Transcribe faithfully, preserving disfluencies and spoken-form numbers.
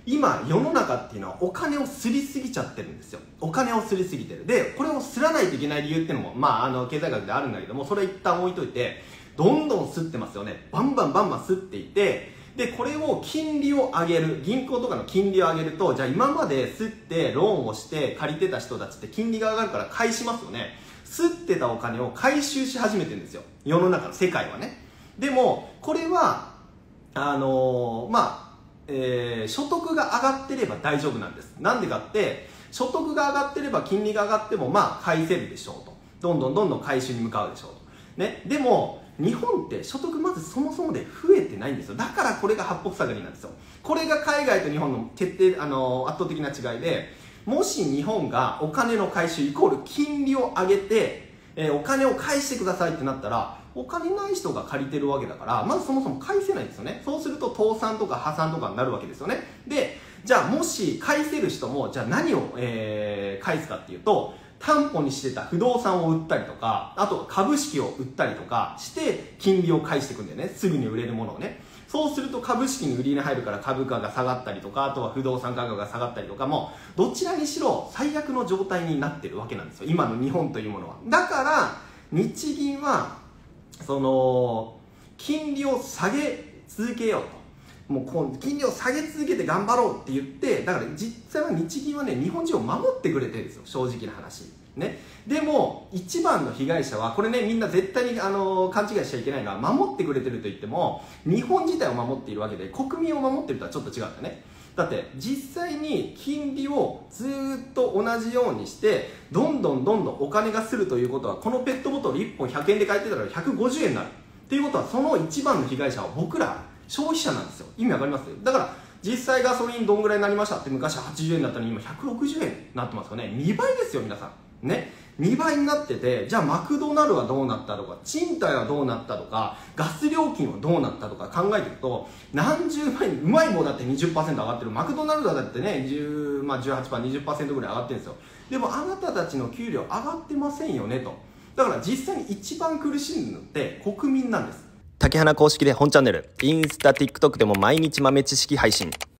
今世の中っていうのはお金をすりすぎちゃってるんですよ。お金をすりすぎてる。でこれをすらないといけない理由っていうのもまああの経済学であるんだけども、それは一旦置いといて、どんどんすってますよね。バンバンバンバンすっていて、でこれを金利を上げる、銀行とかの金利を上げると、じゃあ今まですってローンをして借りてた人たちって金利が上がるから返しますよね。すってたお金を回収し始めてるんですよ、世の中の世界はね。でもこれはあのー、まあえー、所得が上がってれば大丈夫なんです。なんでかって、所得が上がってれば金利が上がってもまあ返せるでしょうと。どんどんどんどん回収に向かうでしょうと。ね、でも日本って所得まずそもそもで増えてないんですよ。だからこれが八方塞がりなんですよ。これが海外と日本の徹底、あのー、圧倒的な違いで、もし日本がお金の回収イコール金利を上げて、えー、お金を返してくださいってなったら、お金ない人が借りてるわけだから、まずそもそも返せないんですよね。そうすると倒産とか破産とかになるわけですよね。で、じゃあもし返せる人も、じゃあ何を、えー、返すかっていうと、担保にしてた不動産を売ったりとか、あと株式を売ったりとかして金利を返していくんだよね。すぐに売れるものをね。そうすると株式に売りに入るから株価が下がったりとか、あとは不動産価格が下がったりとかも、どちらにしろ最悪の状態になってるわけなんですよ、今の日本というものは。だから日銀はその金利を下げ続けようと、もうこう金利を下げ続けて頑張ろうって言って、だから実際は日銀はね、日本人を守ってくれてるんですよ、正直な話ね。でも一番の被害者はこれね、みんな絶対にあの勘違いしちゃいけないのは、守ってくれてると言っても日本自体を守っているわけで、国民を守ってるとはちょっと違うんだよね。だって実際に金利をずーっと同じようにしてどんどんどんどんお金がするということは、このペットボトルいっぽんひゃくえんで買えてたらひゃくごじゅうえんになるっていうことは、その一番の被害者は僕ら消費者なんですよ。意味わかります？だから実際ガソリンどんぐらいになりましたって、昔はちじゅうえんだったのに今ひゃくろくじゅうえんになってますよね。にばいですよ皆さんね。にばいになってて、じゃあマクドナルドはどうなったとか、賃貸はどうなったとか、ガス料金はどうなったとか考えていくと、何十倍に、うまい棒だって にじゅっパーセント 上がってる、マクドナルドだってね、じゅう、まあ、じゅうはちパーセント、にじゅっパーセント ぐらい上がってるんですよ。でもあなたたちの給料上がってませんよねと。だから実際に一番苦しむのって国民なんです。 竹花公式で本チャンネル、インスタ、ティックトック でも毎日豆知識配信。